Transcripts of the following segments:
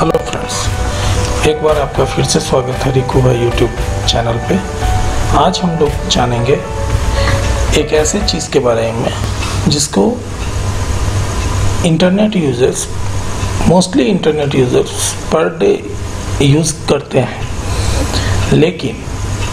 Hello friends, एक बार आपका फिर से स्वागत है रिकू भाई यूट्यूब चैनल पे। आज हम लोग जानेंगे एक ऐसे चीज़ के बारे में जिसको internet users, mostly internet users per day use करते हैं, लेकिन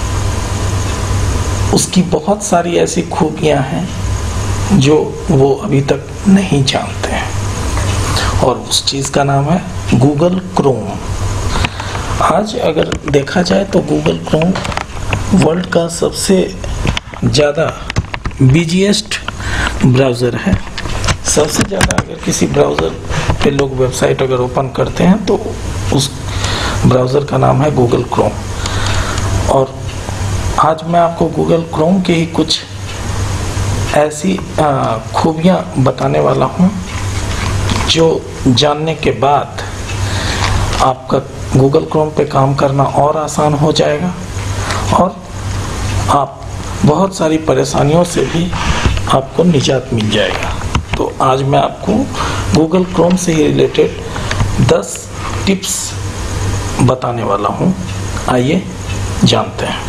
उसकी बहुत सारी ऐसी खूबियां हैं जो वो अभी तक नहीं जानते हैं, और उस चीज़ का नाम है गूगल क्रोम। आज अगर देखा जाए तो गूगल क्रोम वर्ल्ड का सबसे ज़्यादा बिजीएस्ट ब्राउज़र है। सबसे ज़्यादा अगर किसी ब्राउज़र पे लोग वेबसाइट अगर ओपन करते हैं तो उस ब्राउज़र का नाम है गूगल क्रोम। और आज मैं आपको गूगल क्रोम के ही कुछ ऐसी खूबियाँ बताने वाला हूँ जो जानने के बाद आपका गूगल क्रोम पे काम करना और आसान हो जाएगा और आप बहुत सारी परेशानियों से भी आपको निजात मिल जाएगा। तो आज मैं आपको गूगल क्रोम से ही रिलेटेड 10 टिप्स बताने वाला हूँ। आइए जानते हैं।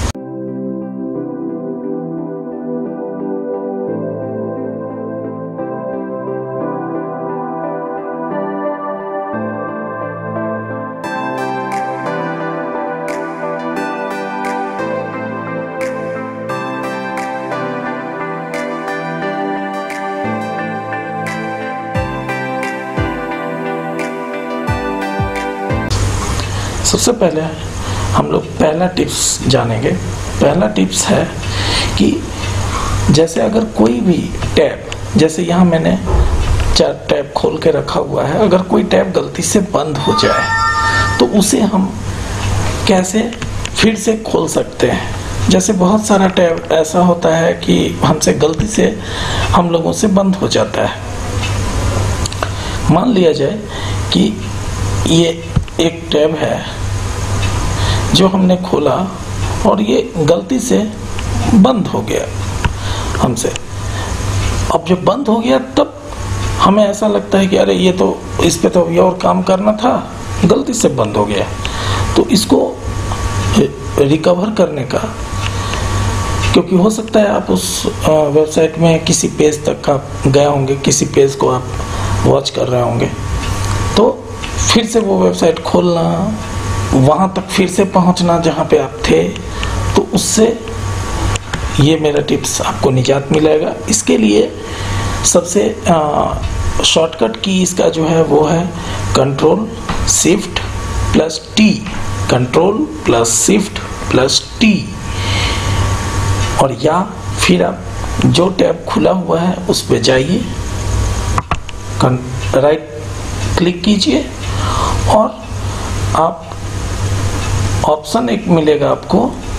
सबसे पहले हम लोग पहला टिप्स जानेंगे। पहला टिप्स है कि जैसे अगर कोई भी टैब, जैसे यहाँ मैंने 4 टैब खोल के रखा हुआ है, अगर कोई टैब गलती से बंद हो जाए तो उसे हम कैसे फिर से खोल सकते हैं। जैसे बहुत सारा टैब ऐसा होता है कि हमसे गलती से हम लोगों से बंद हो जाता है। मान लिया जाए कि ये एक टैब है जो हमने खोला और ये गलती से बंद हो गया हमसे। अब जब बंद हो गया तब हमें ऐसा लगता है कि अरे ये तो, इस पे तो अभी और काम करना था, गलती से बंद हो गया। तो इसको रिकवर करने का, क्योंकि हो सकता है आप उस वेबसाइट में किसी पेज तक आप गए होंगे, किसी पेज को आप वॉच कर रहे होंगे, तो फिर से वो वेबसाइट खोलना, वहाँ तक फिर से पहुँचना जहाँ पे आप थे, तो उससे ये मेरा टिप्स आपको निजात मिलेगा। इसके लिए सबसे शॉर्टकट की इसका जो है वो है control shift plus T, control plus shift plus T. और या फिर आप जो टैब खुला हुआ है उस पे जाइए, राइट क्लिक कीजिए और आप ऑप्शन एक मिलेगा आपको,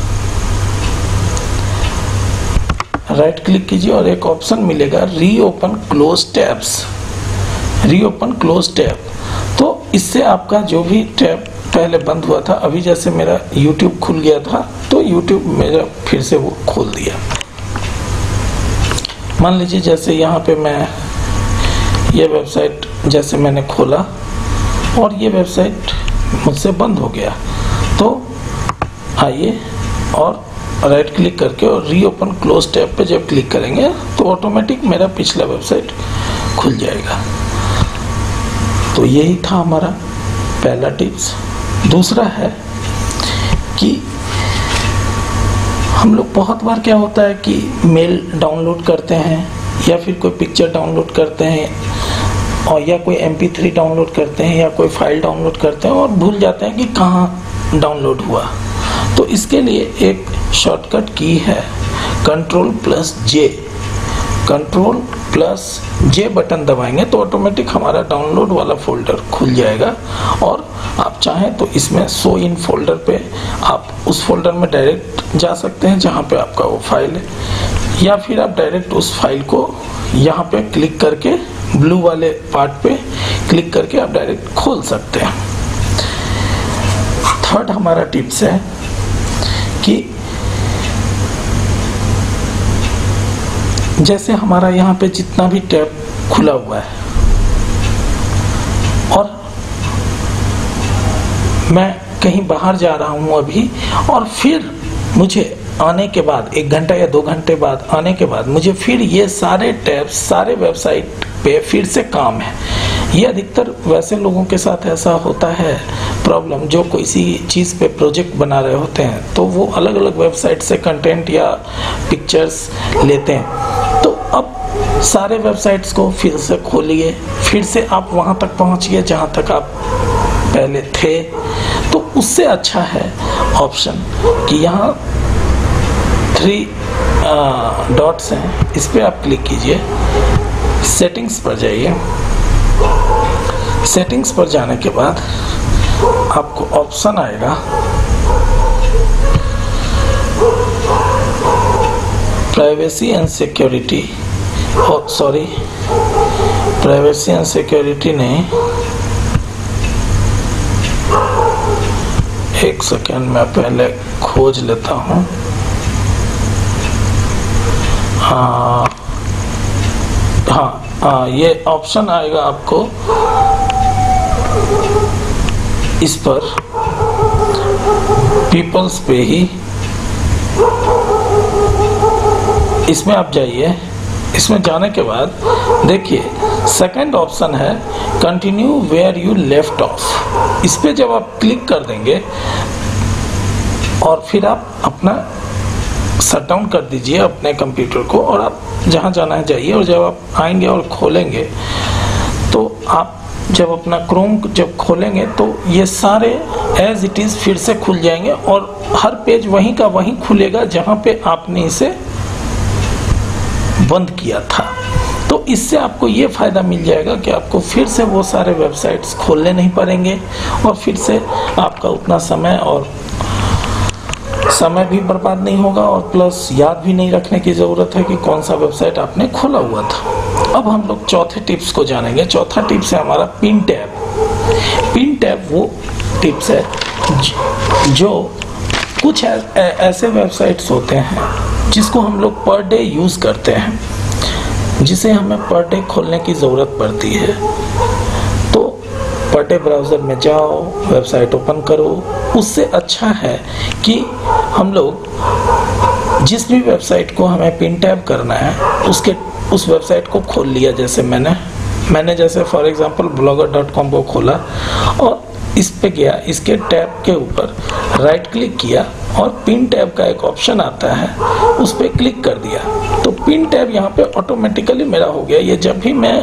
राइट क्लिक कीजिए और एक ऑप्शन मिलेगा reopen close tabs, reopen close tab. तो इससे आपका जो भी टैब पहले बंद हुआ था, अभी जैसे मेरा YouTube खुल गया था तो YouTube मेरा फिर से वो खोल दिया। मान लीजिए जैसे यहाँ पे मैं ये वेबसाइट जैसे मैंने खोला और ये वेबसाइट मुझसे बंद हो गया, तो आइए और राइट क्लिक करके और रीओपन क्लोज टैब पे जब क्लिक करेंगे तो ऑटोमेटिक मेरा पिछला वेबसाइट खुल जाएगा। तो यही था हमारा पहला टिप्स। दूसरा है कि हम लोग बहुत बार क्या होता है कि मेल डाउनलोड करते हैं या फिर कोई पिक्चर डाउनलोड करते हैं और या कोई MP3 डाउनलोड करते हैं या कोई फाइल डाउनलोड करते हैं और भूल जाते हैं कि कहाँ डाउनलोड हुआ। तो इसके लिए एक शॉर्टकट की है control plus J. Control plus J button दबाएंगे तो ऑटोमेटिक हमारा डाउनलोड वाला फोल्डर खुल जाएगा और आप चाहें तो इसमें शो इन फोल्डर पे आप उस फोल्डर में डायरेक्ट जा सकते हैं जहाँ पे आपका वो फाइल है, या फिर आप डायरेक्ट उस फाइल को यहाँ पे क्लिक करके ब्लू वाले पार्ट पे क्लिक करके आप डायरेक्ट खोल सकते हैं। थर्ड हमारा टिप्स है कि जैसे हमारा यहाँ पे जितना भी टैब खुला हुआ है और मैं कहीं बाहर जा रहा हूँ अभी, और फिर मुझे आने के बाद 1 घंटा या 2 घंटे बाद आने के बाद मुझे फिर ये सारे टैब्स सारे वेबसाइट पे फिर से काम है। ये अधिकतर वैसे लोगों के साथ ऐसा होता है प्रॉब्लम, जो किसी चीज़ पे प्रोजेक्ट बना रहे होते हैं तो वो अलग अलग वेबसाइट से कंटेंट या पिक्चर्स लेते हैं। तो अब सारे वेबसाइट्स को फिर से खोलिए, फिर से आप वहाँ तक पहुँचिए जहाँ तक आप पहले थे। तो उससे अच्छा है ऑप्शन कि यहाँ 3 डॉट्स हैं, इस पर आप क्लिक कीजिए, सेटिंग्स पर जाइए। सेटिंग्स पर जाने के बाद आपको ऑप्शन आएगा privacy and security, sorry privacy and security नहीं, 1 सेकेंड मैं पहले खोज लेता हूँ। हाँ, ये ऑप्शन आएगा आपको इस पर पीपल्स पे ही, इसमें आप जाइए। इसमें जाने के बाद देखिए सेकंड ऑप्शन है continue where you left off. इस पे जब आप क्लिक कर देंगे और फिर आप अपना शट डाउन कर दीजिए अपने कंप्यूटर को, और आप जहाँ जाना है जाइए। और जब आप आएंगे और खोलेंगे तो आप जब अपना क्रोम जब खोलेंगे तो ये सारे एज इट इज़ फिर से खुल जाएंगे, और हर पेज वहीं का वहीं खुलेगा जहाँ पे आपने इसे बंद किया था। तो इससे आपको ये फ़ायदा मिल जाएगा कि आपको फिर से वो सारे वेबसाइट्स खोलने नहीं पड़ेंगे, और फिर से आपका उतना समय भी बर्बाद नहीं होगा, और प्लस याद भी नहीं रखने की ज़रूरत है कि कौन सा वेबसाइट आपने खोला हुआ था। अब हम लोग चौथे टिप्स को जानेंगे। चौथा टिप्स है हमारा पिन टैब। पिन टैब वो टिप्स है जो कुछ ऐसे वेबसाइट्स होते हैं जिसको हम लोग पर डे यूज़ करते हैं, जिसे हमें पर डे खोलने की ज़रूरत पड़ती है। तो पर डे ब्राउज़र में जाओ, वेबसाइट ओपन करो। उससे अच्छा है कि हम लोग जिस भी वेबसाइट को हमें पिन टैब करना है उस वेबसाइट को खोल लिया। जैसे मैंने जैसे फॉर एग्जांपल blogger.com को खोला और इस पे गया, इसके टैब के ऊपर राइट क्लिक किया और पिन टैब का एक ऑप्शन आता है, उस पर क्लिक कर दिया तो पिन टैब यहाँ पे ऑटोमेटिकली मेरा हो गया। ये जब भी मैं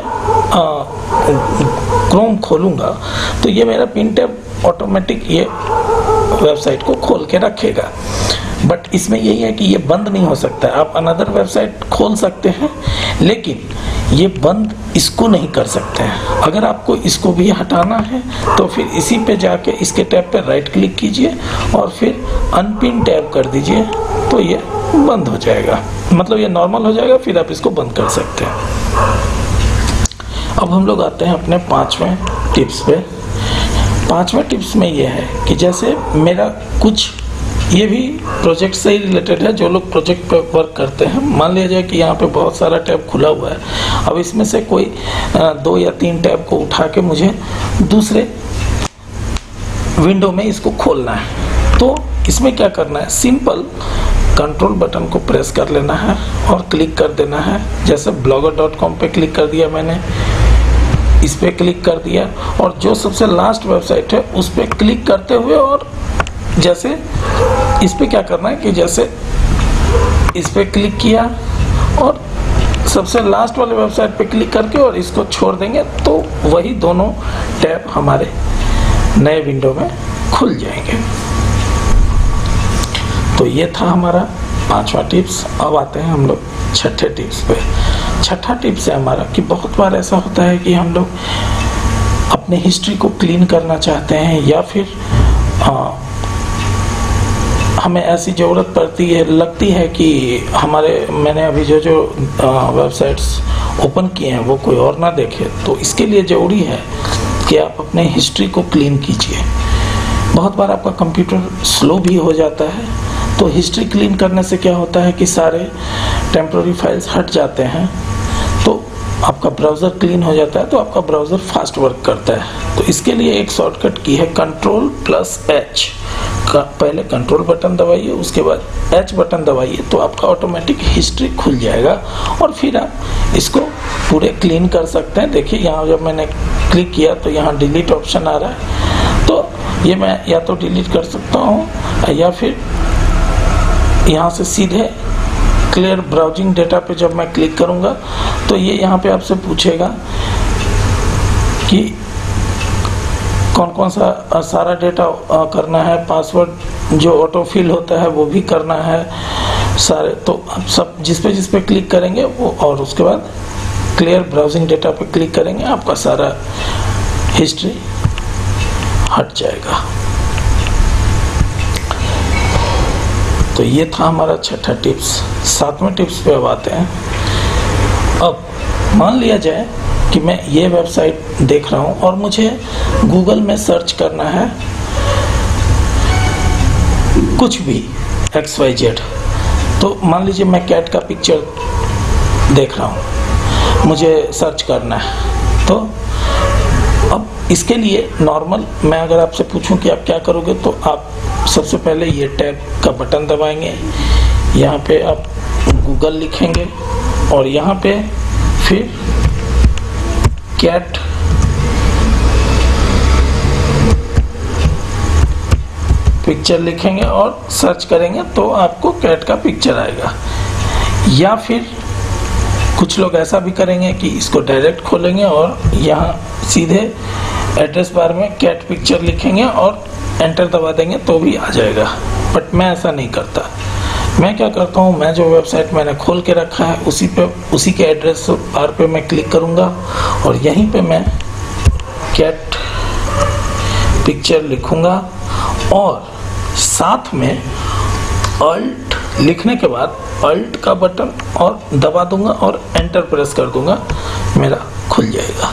क्रोम खोलूँगा तो ये मेरा पिन टैब ऑटोमेटिक ये वेबसाइट को खोल के रखेगा। बट इसमें यही है कि ये बंद नहीं हो सकता है। आप अनदर वेबसाइट खोल सकते हैं लेकिन ये बंद इसको नहीं कर सकते हैं। अगर आपको इसको भी हटाना है तो फिर इसी पे जाके इसके टैब पे राइट क्लिक कीजिए और फिर अनपिन टैब कर दीजिए तो ये बंद हो जाएगा, मतलब ये नॉर्मल हो जाएगा, फिर आप इसको बंद कर सकते हैं। अब हम लोग आते हैं अपने 5वें टिप्स पे। 5वें टिप्स में ये है कि जैसे मेरा कुछ ये भी प्रोजेक्ट से ही रिलेटेड है, जो लोग प्रोजेक्ट पे वर्क करते हैं। मान लिया जाए कि यहाँ पे बहुत सारा टैब खुला हुआ है, अब इसमें से कोई 2 या 3 टैब को उठा के मुझे दूसरे विंडो में इसको खोलना है। तो इसमें क्या करना है, सिंपल कंट्रोल बटन को प्रेस कर लेना है और क्लिक कर देना है। जैसे blogger.com पे क्लिक कर दिया मैंने, इस पे क्लिक कर दिया और जो सबसे लास्ट वेबसाइट है उस पे क्लिक करते हुए, और जैसे इस पे क्या करना है कि जैसे इस पे क्लिक किया और सबसे लास्ट वाले वेबसाइट पे क्लिक करके और इसको छोड़ देंगे तो वही दोनों टैब हमारे नए विंडो में खुल जाएंगे। तो ये था हमारा 5वां टिप्स। अब आते हैं हम लोग 6ठे टिप्स पे। 6ठा टिप्स है हमारा कि बहुत बार ऐसा होता है कि हम लोग अपने हिस्ट्री को क्लीन करना चाहते हैं या फिर हमें ऐसी ज़रूरत पड़ती है, लगती है कि मैंने अभी जो वेबसाइट्स ओपन किए हैं वो कोई और ना देखे। तो इसके लिए ज़रूरी है कि आप अपने हिस्ट्री को क्लीन कीजिए। बहुत बार आपका कंप्यूटर स्लो भी हो जाता है, तो हिस्ट्री क्लीन करने से क्या होता है कि सारे टेम्पररी फाइल्स हट जाते हैं। तो आपका ब्राउज़र क्लीन हो जाता है तो आपका ब्राउज़र फास्ट वर्क करता है। तो इसके लिए एक शॉर्टकट की है Ctrl+H। पहले कंट्रोल बटन दबाइए, उसके बाद H बटन दबाइए तो आपका ऑटोमेटिक हिस्ट्री खुल जाएगा और फिर आप इसको पूरे क्लीन कर सकते हैं। देखिए यहाँ जब मैंने क्लिक किया तो यहाँ डिलीट ऑप्शन आ रहा है, तो ये मैं या तो डिलीट कर सकता हूँ या फिर यहाँ से सीधे क्लियर ब्राउजिंग डेटा पे जब मैं क्लिक करूँगा तो ये यहाँ पे आपसे पूछेगा कि कौन कौन सा सारा डेटा करना है, पासवर्ड जो ऑटो फिल होता है वो भी करना है सारे। तो आप सब जिस पे क्लिक करेंगे वो, और उसके बाद क्लियर ब्राउजिंग डेटा पे क्लिक करेंगे, आपका सारा हिस्ट्री हट जाएगा। तो ये था हमारा छठा टिप्स। सातवें टिप्स पे अब आते हैं। अब मान लिया जाए कि मैं ये वेबसाइट देख रहा हूँ और मुझे गूगल में सर्च करना है कुछ भी XYZ। तो मान लीजिए मैं कैट का पिक्चर देख रहा हूँ, मुझे सर्च करना है। तो अब इसके लिए नॉर्मल मैं अगर आपसे पूछूं कि आप क्या करोगे, तो आप सबसे पहले ये टैब का बटन दबाएंगे, यहाँ पे आप गूगल लिखेंगे और यहाँ पे फिर कैट पिक्चर लिखेंगे और सर्च करेंगे तो आपको कैट का पिक्चर आएगा। या फिर कुछ लोग ऐसा भी करेंगे कि इसको डायरेक्ट खोलेंगे और यहाँ सीधे एड्रेस बार में कैट पिक्चर लिखेंगे और एंटर दबा देंगे तो भी आ जाएगा। बट मैं ऐसा नहीं करता। मैं क्या करता हूँ, मैं जो वेबसाइट मैंने खोल के रखा है उसी के एड्रेस बार पे मैं क्लिक करूँगा और यहीं पे मैं कैट पिक्चर लिखूँगा और साथ में अल्ट लिखने के बाद अल्ट का बटन और दबा दूंगा और एंटर प्रेस कर दूंगा, मेरा खुल जाएगा।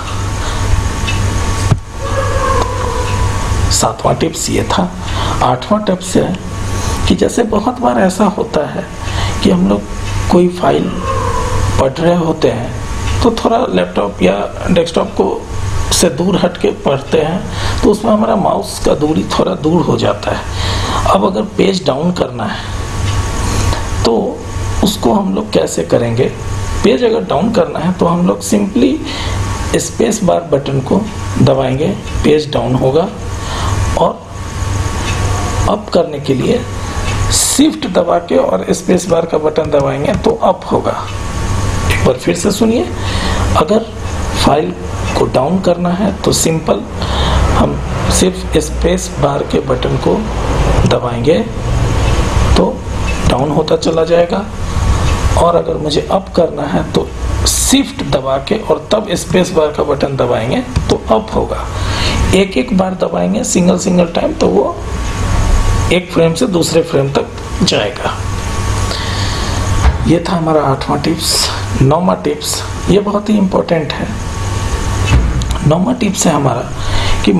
सातवां टिप्स ये था। आठवां टिप्स है कि जैसे बहुत बार ऐसा होता है कि हम लोग कोई फाइल पढ़ रहे होते हैं तो थोड़ा लैपटॉप या डेस्कटॉप को से दूर हट के पढ़ते हैं तो उसमें हमारा माउस का दूरी थोड़ा दूर हो जाता है। अब अगर पेज डाउन करना है तो उसको हम लोग कैसे करेंगे? पेज अगर डाउन करना है तो हम लोग सिंपली स्पेस बार बटन को दबाएंगे, पेज डाउन होगा, और अप करने के लिए शिफ्ट दबा के और स्पेस बार का बटन दबाएंगे तो अप होगा। एक बार फिर से सुनिए, अगर फाइल को डाउन करना है तो सिंपल हम सिर्फ स्पेस बार के बटन को दबाएंगे तो डाउन होता चला जाएगा, और अगर मुझे अप करना है तो शिफ्ट दबा के और तब स्पेस बार का बटन दबाएंगे तो अप होगा। एक एक बार दबाएंगे सिंगल टाइम तो वो एक फ्रेम से दूसरे फ्रेम तक जाएगा। ये था हमारा आठवां टिप्स। नौवां टिप्स ये बहुत ही इम्पोर्टेंट है। नौवां टिप्स है हमारा कि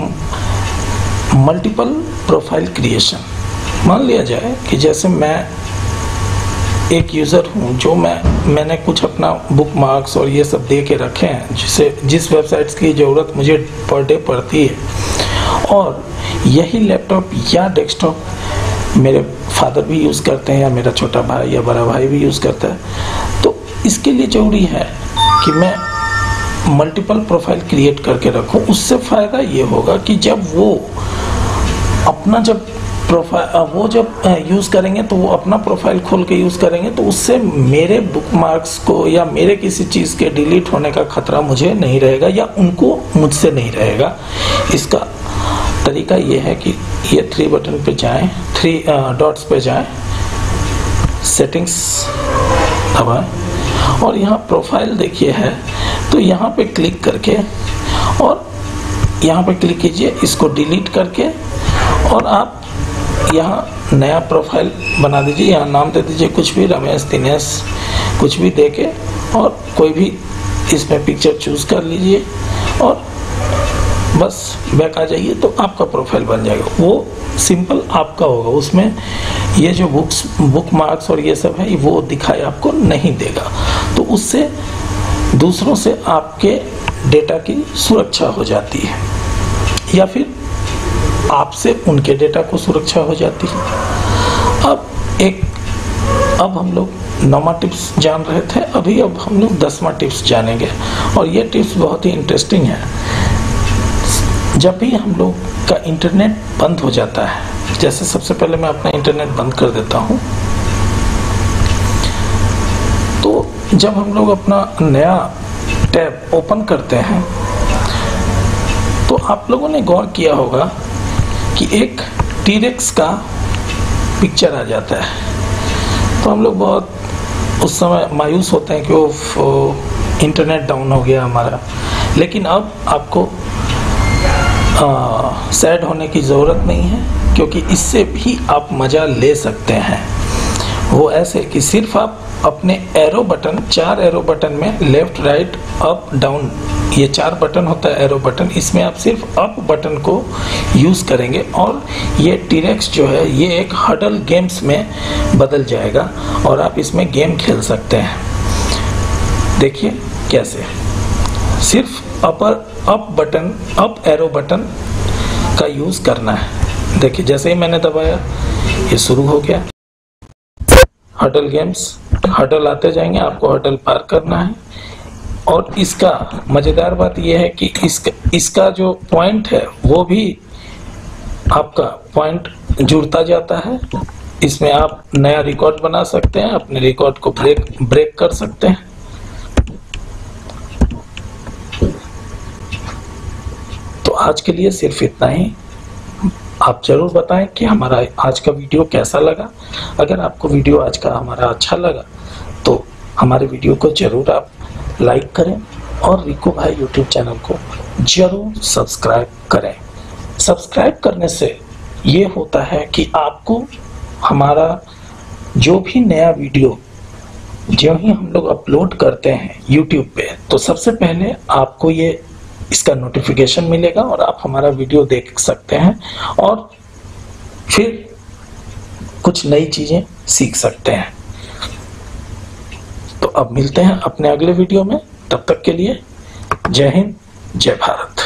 मल्टीपल प्रोफाइल क्रिएशन। मान लिया जाए कि जैसे मैं एक यूज़र हूँ जो मैंने कुछ अपना बुक मार्क्स और ये सब दे के रखे हैं जिस वेबसाइट्स की ज़रूरत मुझे पर डे पड़ती है, और यही लैपटॉप या डेस्कटॉप मेरे फादर भी यूज़ करते हैं या मेरा छोटा भाई या बड़ा भाई भी यूज़ करता है। तो इसके लिए ज़रूरी है कि मैं मल्टीपल प्रोफाइल क्रिएट करके रखूँ। उससे फ़ायदा ये होगा कि जब वो अपना जब यूज़ करेंगे तो वो अपना प्रोफाइल खोल के यूज़ करेंगे तो उससे मेरे बुक मार्क्स को या मेरे किसी चीज़ के डिलीट होने का खतरा मुझे नहीं रहेगा या उनको मुझसे नहीं रहेगा। इसका तरीका ये है कि ये 3 बटन पे जाएं, 3 डॉट्स पे जाएं, सेटिंग्स दबाएं और यहाँ प्रोफाइल देखिए है तो यहाँ पे क्लिक करके और यहाँ पे क्लिक कीजिए, इसको डिलीट करके और आप यहाँ नया प्रोफाइल बना दीजिए। यहाँ नाम दे दीजिए कुछ भी, रमेश दिनेश कुछ भी देके, और कोई भी इसमें पिक्चर चूज़ कर लीजिए और बस बैक आ जाइए तो आपका प्रोफाइल बन जाएगा। वो सिंपल आपका होगा, उसमें ये जो बुक मार्क्स और ये सब है वो दिखाई आपको नहीं देगा। तो उससे दूसरों से आपके डेटा की सुरक्षा हो जाती है, या फिर आपसे उनके डेटा को सुरक्षा हो जाती है। अब हम लोग 9वां टिप्स जान रहे थे, अब हम लोग 10वां टिप्स जानेंगे, और ये टिप्स बहुत ही इंटरेस्टिंग है। जब भी हम लोग का इंटरनेट बंद हो जाता है, जैसे सबसे पहले मैं अपना इंटरनेट बंद कर देता हूं, तो जब हम लोग अपना नया टैब ओपन करते हैं तो आप लोगों ने गौर किया होगा कि एक टीरेक्स का पिक्चर आ जाता है। तो हम लोग बहुत उस समय मायूस होते हैं कि वो इंटरनेट डाउन हो गया हमारा। लेकिन अब आपको सैड होने की ज़रूरत नहीं है, क्योंकि इससे भी आप मज़ा ले सकते हैं। वो ऐसे कि सिर्फ आप अपने एरो बटन, 4 एरो बटन में लेफ्ट राइट अप डाउन, ये 4 बटन होता है एरो बटन, इसमें आप सिर्फ अप बटन को यूज़ करेंगे और ये टीरेक्स जो है ये एक हडल गेम्स में बदल जाएगा और आप इसमें गेम खेल सकते हैं। देखिए कैसे, सिर्फ अप एरो बटन का यूज़ करना है। देखिए जैसे ही मैंने दबाया ये शुरू हो गया हडल गेम्स। हडल आते जाएंगे, आपको हडल पार करना है। और इसका मज़ेदार बात यह है कि इसका जो पॉइंट है वो भी आपका पॉइंट जुड़ता जाता है। इसमें आप नया रिकॉर्ड बना सकते हैं, अपने रिकॉर्ड को ब्रेक कर सकते हैं। तो आज के लिए सिर्फ इतना ही। आप जरूर बताएं कि हमारा आज का वीडियो कैसा लगा। अगर आपको वीडियो आज का हमारा अच्छा लगा तो हमारे वीडियो को जरूर आप लाइक करें और रिको भाई यूट्यूब चैनल को जरूर सब्सक्राइब करें। सब्सक्राइब करने से ये होता है कि आपको हमारा जो भी नया वीडियो जो ही हम लोग अपलोड करते हैं यूट्यूब पे, तो सबसे पहले आपको ये इसका नोटिफिकेशन मिलेगा और आप हमारा वीडियो देख सकते हैं और फिर कुछ नई चीजें सीख सकते हैं। तो अब मिलते हैं अपने अगले वीडियो में, तब तक के लिए जय हिंद, जय भारत।